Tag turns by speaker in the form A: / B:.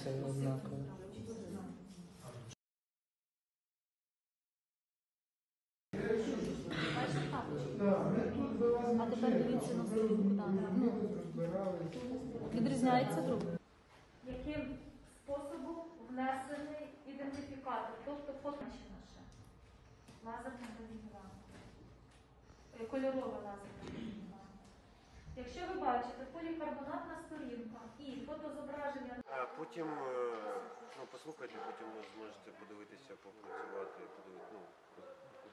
A: це однаково.
B: А тепер дивіться на сторінку дану. Відрізняється друг. Яким способом внесений ідентифікатор, тобто позначена ще. Лазерне розігнання. Кольорове лазерне розігнання. Якщо ви бачите полікарбонатна сторінка і фотозображення...
C: Потім, послухайте, потім зможете подивитися, попрацювати,